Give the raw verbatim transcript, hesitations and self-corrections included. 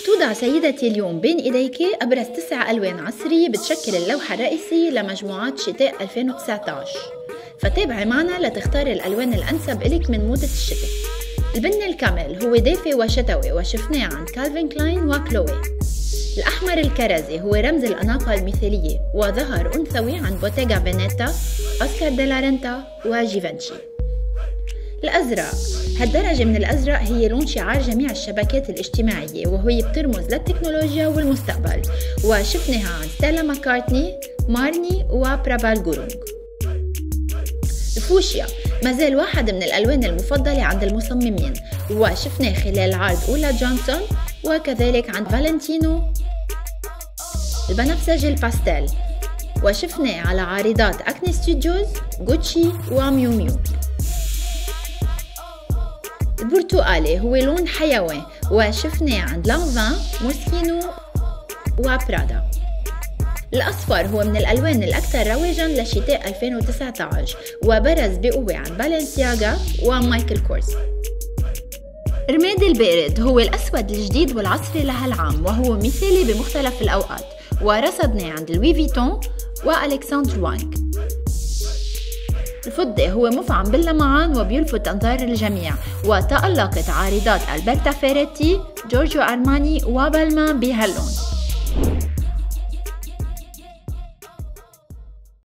توضع سيدتي اليوم بين إيديك أبرز تسع ألوان عصرية بتشكل اللوحة الرئيسية لمجموعات شتاء ألفين وتسعة عشر، فتابعي معنا لتختار الألوان الأنسب إلك من موضة الشتاء. البني الكامل هو دافئ وشتوي وشفناه عند كالفين كلاين وكلوي. الأحمر الكرزي هو رمز الأناقة المثالية وظهر أنثوي عند بوتيغا فينيتا، أوسكار ديلا رينتا وجيفنشي. الأزرق، هالدرجة من الأزرق هي لون شعار جميع الشبكات الاجتماعية وهي بترمز للتكنولوجيا والمستقبل، وشفناها عند ستيلا ماكارتني، مارني وبرابال غورونغ. الفوشيا مازال واحد من الألوان المفضلة عند المصممين، وشفناه خلال عرض أولا جونسون وكذلك عند فالنتينو. البنفسجي الباستيل وشفناه على عارضات أكني ستوديوز، غوتشي وميو ميو. البرتقالي هو لون حيوي وشفناه عند لانفان، موسكينو وبرادا. الأصفر هو من الألوان الأكثر رواجاً لشتاء ألفين وتسعة عشر وبرز بقوة عند بالنسياغا ومايكل كورس. رمادي البارد هو الأسود الجديد والعصري لهالعام وهو مثالي بمختلف الأوقات، ورصدناه عند لوي فيتون وألكسندر وانغ. الفضي هو مفعم باللمعان وبيلفت أنظار الجميع، وتألقت عارضات ألبرتا فيريتي، جورجيو أرماني وبالمان بهاللون.